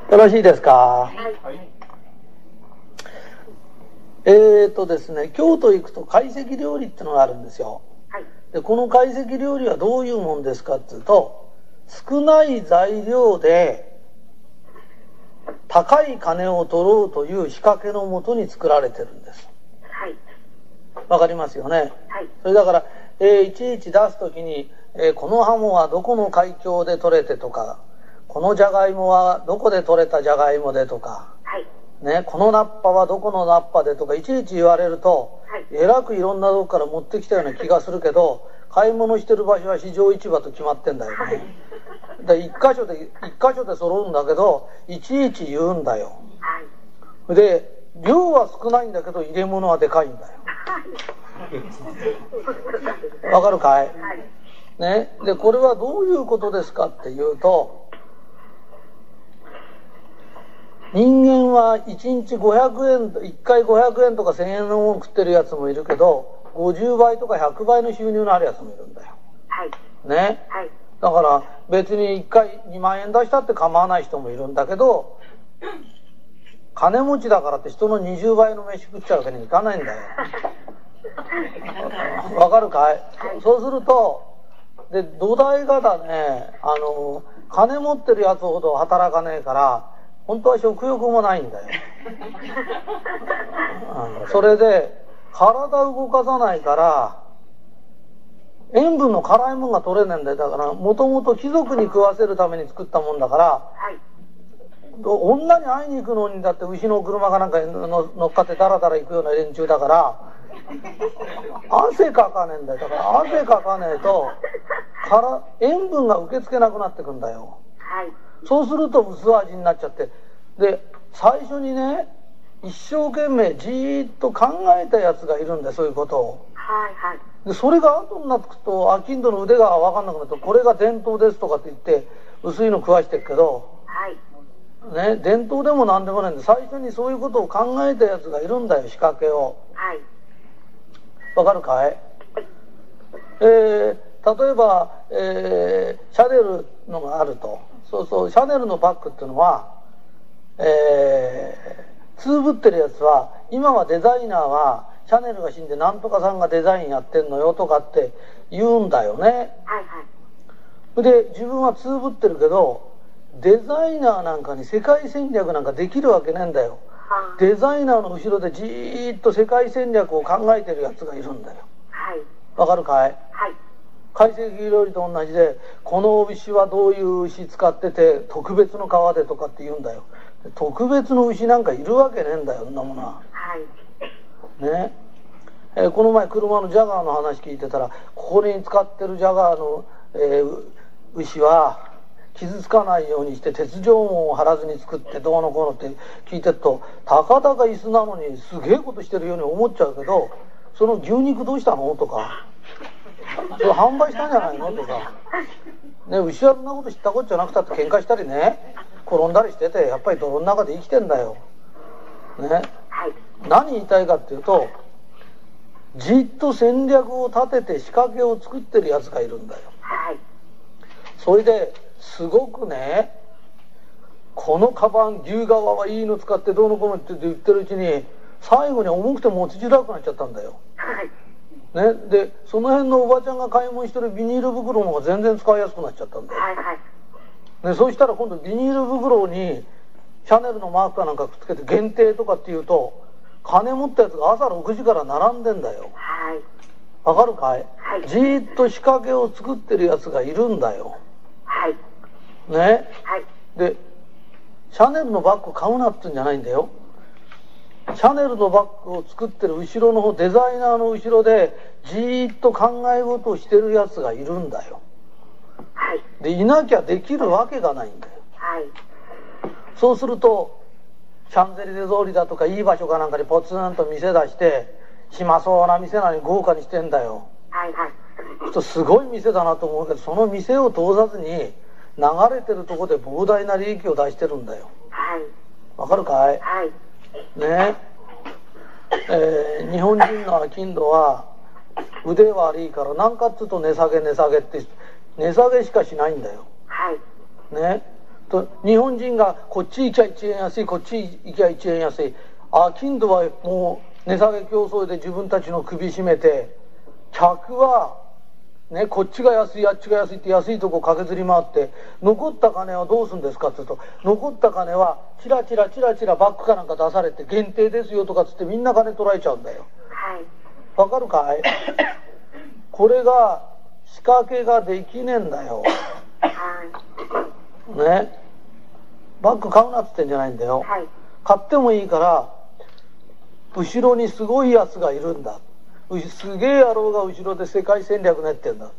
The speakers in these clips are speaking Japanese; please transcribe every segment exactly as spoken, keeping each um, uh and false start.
よろしいですか。はい、えーとですね、京都行くと懐石料理ってのがあるんですよ。はい、でこの懐石料理はどういうもんですかっていうと、少ない材料で高い金を取ろうという仕掛けのもとに作られてるんです。はい、わかりますよね。はい、それだから、えー、いちいち出すときに、えー、このハモはどこの海峡で取れてとか、このじゃがいもはどこで取れたじゃがいもでとか、はいね、このナッパはどこのナッパでとかいちいち言われると、はい、えらくいろんなとこから持ってきたような気がするけど、買い物してる場所は市場市場と決まってんだよね。で一箇所で一箇所で揃うんだけど、いちいち言うんだよ。はい、で量は少ないんだけど入れ物はでかいんだよ。わかるかい？ね、でこれはどういうことですかっていうと、人間はいちにちごひゃくえん、いっかいごひゃくえんとかせんえんのもの食ってるやつもいるけど、ごじゅうばいとかひゃくばいの収入のあるやつもいるんだよ。はい、ね、はい、だから別にいっかいにまんえん出したって構わない人もいるんだけど、金持ちだからって人のにじゅうばいの飯食っちゃうわけにいかないんだよ。わかるかい？そうすると、で土台がだね、あの金持ってるやつほど働かねえから本当は食欲もないんだよ。うん、それで体動かさないから塩分の辛いもんが取れねえんだよ。だからもともと貴族に食わせるために作ったもんだから、はい、女に会いに行くのにだって牛の車かなんかに乗っかってダラダラ行くような連中だから汗かかねえんだよ。だから汗かかねえとから塩分が受け付けなくなってくんだよ。はい、そうすると薄味になっちゃって、で最初にね一生懸命じーっと考えたやつがいるんだよ、そういうことを。はいはい、でそれが後になってくと商人の腕が分かんなくなると、これが伝統ですとかって言って薄いの食わしてるけど、はいね、伝統でもなんでもないんで、最初にそういうことを考えたやつがいるんだよ、仕掛けを。はい、わかるかい？えー、例えば、えー、シャネルのがあると。そうそう、シャネルのバッグっていうのは、えー、つぶってるやつは、今はデザイナーはシャネルが死んでなんとかさんがデザインやってんのよとかって言うんだよね。はいはい、で自分はつぶってるけど、デザイナーなんかに世界戦略なんかできるわけねえんだよ。デザイナーの後ろでじーっと世界戦略を考えてるやつがいるんだよ。はい、わかるかい？はい、懐石料理と同じで、この牛はどういう牛使ってて特別の皮でとかって言うんだよ。特別の牛なんかいるわけねえんだよ、そんなものは。はい、ねえー、この前車のジャガーの話聞いてたら、ここに使ってるジャガーの、えー、牛は傷つかないようにして鉄条網を張らずに作ってどうのこうのって聞いてると、たかだか椅子なのにすげえことしてるように思っちゃうけど、その牛肉どうしたのとか、それ販売したんじゃないのとか、ね、牛はそんなこと知ったこっちゃなくたって喧嘩したりね、転んだりしてて、やっぱり泥の中で生きてんだよ。ね、はい、何言いたいかっていうと、じっと戦略を立てて仕掛けを作ってるやつがいるんだよ。はい、それですごくね、このカバン牛革はいいの使ってどうのこうのって言ってるうちに、最後に重くて持ちづらくなっちゃったんだよ。はいね、でその辺のおばちゃんが買い物してるビニール袋の方が全然使いやすくなっちゃったんだよ。はいはい、でそうしたら今度ビニール袋にシャネルのマークかなんかくっつけて限定とかっていうと、金持ったやつが朝ろくじから並んでんだよ。はい、わかるかい？はい、じーっと仕掛けを作ってるやつがいるんだよ。はい、ね、はい、でシャネルのバッグ買うなって言うんじゃないんだよ。シャネルのバッグを作ってる後ろの方、デザイナーの後ろでじーっと考え事をしてるやつがいるんだよ。はい、でいなきゃできるわけがないんだよ。はい、そうするとシャンゼリゼ通りだとかいい場所かなんかにポツンと店出して、暇そうな店なのに豪華にしてんだよ。はいはい、すごい店だなと思うけど、その店を通さずに流れてるとこで膨大な利益を出してるんだよ。はい、わかるかい？はい、ねえー、日本人の商人は腕悪いから何かっつうと値下げ値下げって値下げしかしないんだよ。はい、ね、 と日本人がこっち行きゃいちえん安い、こっち行きゃいちえん安い、あ金土はもう値下げ競争で自分たちの首絞めて、客はね、こっちが安いあっちが安いって安いとこ駆けずり回って、残った金はどうするんですかって言うと、残った金はチラチラチラチラバッグかなんか出されて限定ですよとかっつってみんな金取られちゃうんだよ。わかるかい？これが仕掛けができねえんだよ。ね、バッグ買うなっつってんじゃないんだよ。買ってもいいから後ろにすごいやつがいるんだ、すげえ野郎が後ろで世界戦略練ってんだ、はい、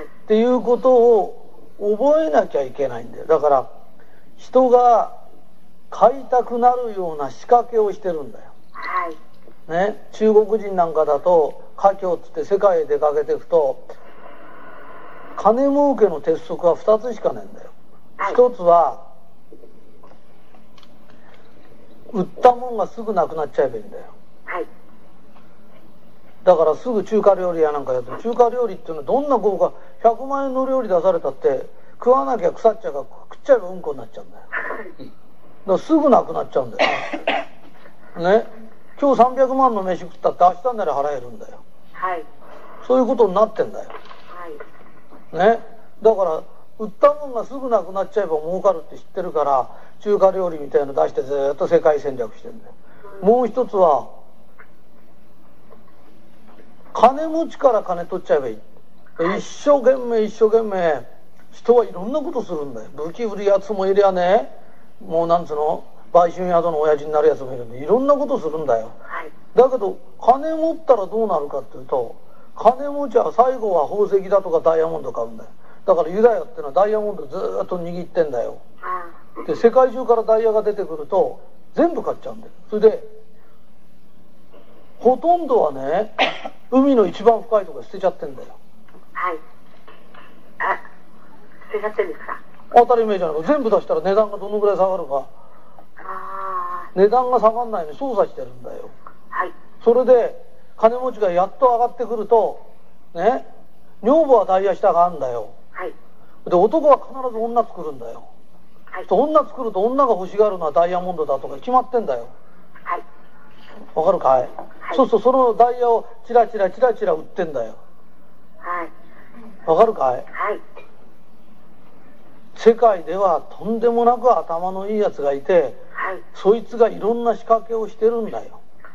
っていうことを覚えなきゃいけないんだよ。だから人が買いたくなるような仕掛けをしてるんだよ、はいね、中国人なんかだと華僑っつって世界へ出かけていくと金儲けの鉄則はふたつしかねえんだよ。ひと、はい、つは売ったもんがすぐなくなっちゃえばいいんだよ、はい、だからすぐ中華料理屋なんかやって、中華料理っていうのはどんな豪華ひゃくまんえんの料理出されたって食わなきゃ腐っちゃうから食っちゃえばうんこになっちゃうんだよ。だからすぐなくなっちゃうんだよね。今日さんびゃくまんの飯食ったって明日なら払えるんだよ、はい、そういうことになってんだよ、はいね、だから売ったもんがすぐなくなっちゃえば儲かるって知ってるから中華料理みたいなの出してずっと世界戦略してるんだよ、うん、もう一つは金持ちから金取っちゃえばいい。一生懸命一生懸命人はいろんなことするんだよ。武器売るやつもいりゃね、もうなんつうの売春宿の親父になるやつもいるんでいろんなことするんだよ、はい、だけど金持ったらどうなるかっていうと、金持ちは最後は宝石だとかダイヤモンド買うんだよ。だからユダヤってのはダイヤモンドずーっと握ってんだよ。で世界中からダイヤが出てくると全部買っちゃうんだよ。それでほとんどはね海の一番深いところで捨てちゃってんだよ。はい。あ、捨てちゃってんですか？当たり前じゃないか。全部出したら値段がどのぐらい下がるか。あ、値段が下がんないのに操作してるんだよ。はい。それで金持ちがやっと上がってくるとね、女房はダイヤ下があるんだよ。はい。で男は必ず女作るんだよ。はい。女作ると女が欲しがるのはダイヤモンドだとか決まってんだよ。はい。わかるかい？はい、そうするとそのダイヤをチラチラチラチラ売ってんだよ。はい。わかるかい？はい。世界ではとんでもなく頭のいいやつがいて、はい、そいつがいろんな仕掛けをしてるんだよ。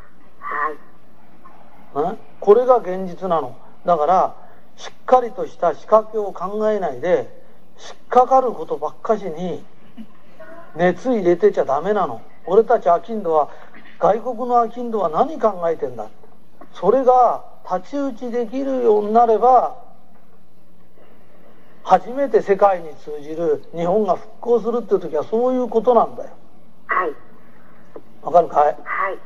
はい。ん？これが現実なの。だからしっかりとした仕掛けを考えないで引っかかることばっかしに熱入れてちゃダメなの。俺たちアキンドは外国のアキンドは何考えてんだ。それが太刀打ちできるようになれば初めて世界に通じる日本が復興するっていう時はそういうことなんだよ。はい。わかるかい？はい。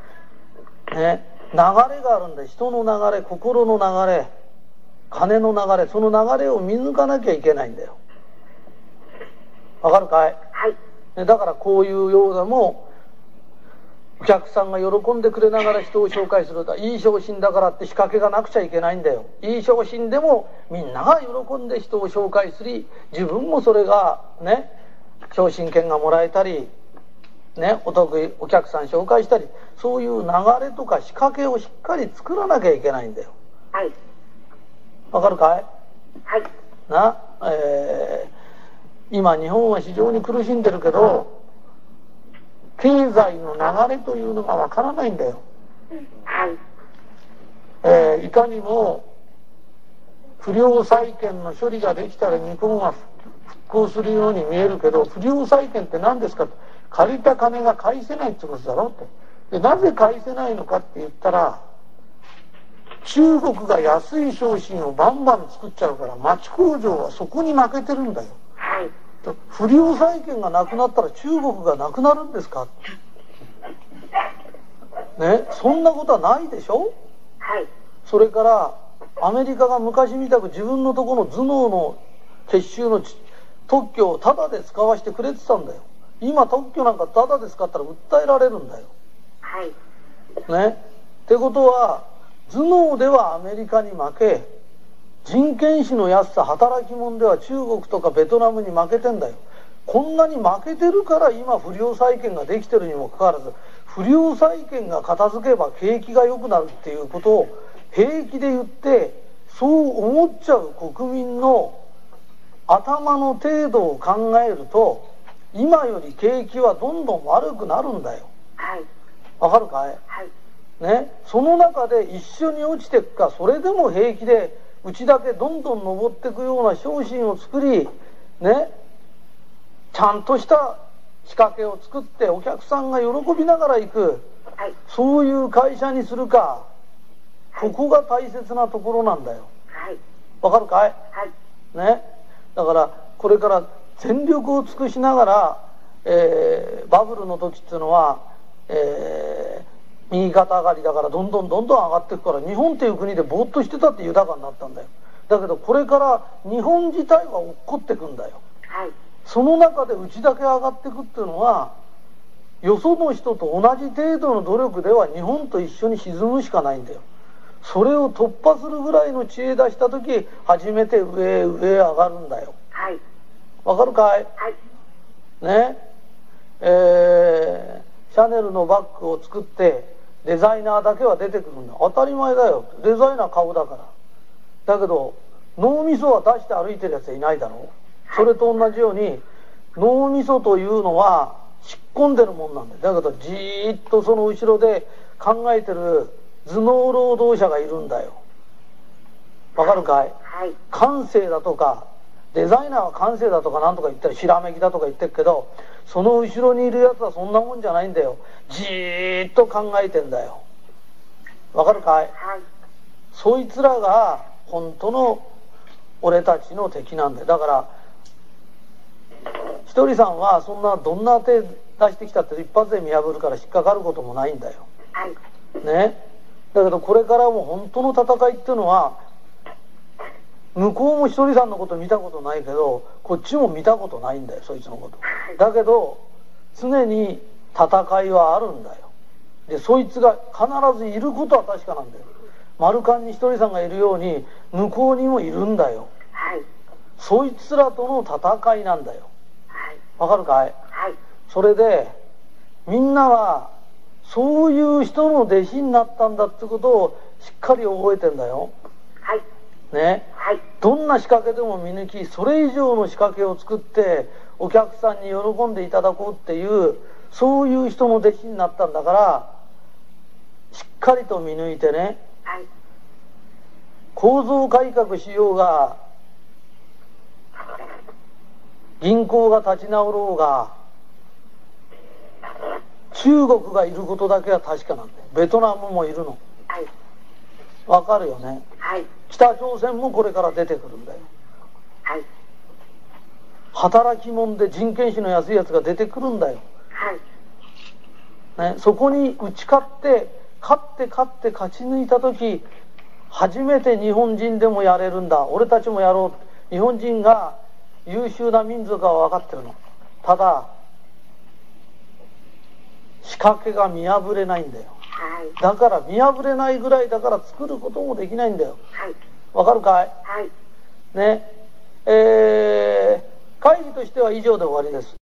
ね、流れがあるんだよ。人の流れ、心の流れ、金の流れ、その流れを見抜かなきゃいけないんだよ。わかるかい？はい。ね、だからこういうようなもお客さんが喜んでくれながら人を紹介すると、いい商品だからって仕掛けがなくちゃいけないんだよ。いい商品でもみんなが喜んで人を紹介すり、自分もそれがね商品券がもらえたりね、お得意お客さん紹介したり、そういう流れとか仕掛けをしっかり作らなきゃいけないんだよ。はい。わかるかい？はい。な、えー、今日本は非常に苦しんでるけど経済の流れというのがわからないんだよ。はい。えー、いかにも不良債権の処理ができたら日本は復興するように見えるけど、不良債権って何ですかって、借りた金が返せないってことだろって。で、なぜ返せないのかって言ったら、中国が安い商品をバンバン作っちゃうから町工場はそこに負けてるんだよ。はい。不良債権がなくなったら中国がなくなるんですかね、そんなことはないでしょ。はい。それからアメリカが昔みたく自分のところの頭脳の結集の特許をタダで使わせてくれてたんだよ。今特許なんかタダで使ったら訴えられるんだよ。はい。ね。ってことは頭脳ではアメリカに負け、人件費の安さ、働き者では中国とかベトナムに負けてんだよ。 こんなに負けてるから今不良債権ができてるにもかかわらず、不良債権が片付けば景気が良くなるっていうことを平気で言って、そう思っちゃう国民の頭の程度を考えると、今より景気はどんどん悪くなるんだよ。 はい。 わかるかい？ はい。 ね、その中で一緒に落ちていくか、それでも平気でうちだけどんどん登っていくような商品を作り、ね、ちゃんとした仕掛けを作ってお客さんが喜びながら行く、 はい、 そういう会社にするか、ここが大切なところなんだよ。 はい。 わかるかい？ はい。 ね、だからこれから全力を尽くしながら、えー、バブルの時っていうのは、えー右肩上がりだからどんどんどんどん上がっていくから、日本っていう国でぼーっとしてたって豊かになったんだよ。だけどこれから日本自体は落っこってくんだよ。 はい。 その中でうちだけ上がっていくっていうのは、よその人と同じ程度の努力では日本と一緒に沈むしかないんだよ。それを突破するぐらいの知恵出した時、初めて上へ上へ上がるんだよ。 はい。 わかるかい？ はい。 ね、えー、シャネルのバッグを作ってデザイナーだけは出てくるんだ。当たり前だよ。デザイナー顔だから。だけど脳みそは出して歩いてるやつはいないだろう。それと同じように脳みそというのは引っ込んでるもんなんだよ。だけどじーっとその後ろで考えてる頭脳労働者がいるんだよ。わかるかい？ はい。 感性だとかデザイナーは感性だとかなんとか言ったりひらめきだとか言ってるけど、その後ろにいるやつはそんなもんじゃないんだよ。じーっと考えてんだよ。わかるかい？ はい。 そいつらが本当の俺たちの敵なんだよ。だからひとりさんはそんなどんな手出してきたって一発で見破るから引っかかることもないんだよ。 はい。 ね。だけどこれからも本当の戦いっていうのは、向こうもひとりさんのこと見たことないけどこっちも見たことないんだよ、そいつのこと。だけど常に戦いはあるんだよ。でそいつが必ずいることは確かなんだよ。丸カンにひとりさんがいるように向こうにもいるんだよ。 はい。 そいつらとの戦いなんだよ。 はい。 わかるかい？ はい。 それでみんなはそういう人の弟子になったんだってことをしっかり覚えてんだよ。 はい。 ね。 はい。 どんな仕掛けでも見抜き、それ以上の仕掛けを作ってお客さんに喜んでいただこうっていう、そういう人の弟子になったんだから、しっかりと見抜いてね、 はい。 構造改革しようが、銀行が立ち直ろうが、中国がいることだけは確かなんだよ。ベトナムもいるの。 はい。 わかるよね。 はい。 北朝鮮もこれから出てくるんだよ。 はい。 働き者で人件費の安いやつが出てくるんだよ。 はい。 ね、そこに打ち勝って勝って勝って勝ち抜いた時、初めて日本人でもやれるんだ、俺たちもやろう、日本人が優秀な民族は分かってるの。ただ仕掛けが見破れないんだよ。 はい。 だから見破れないぐらいだから作ることもできないんだよ。 はい。 わかるかい？ はい。 ね。えー、会議としては以上で終わりです。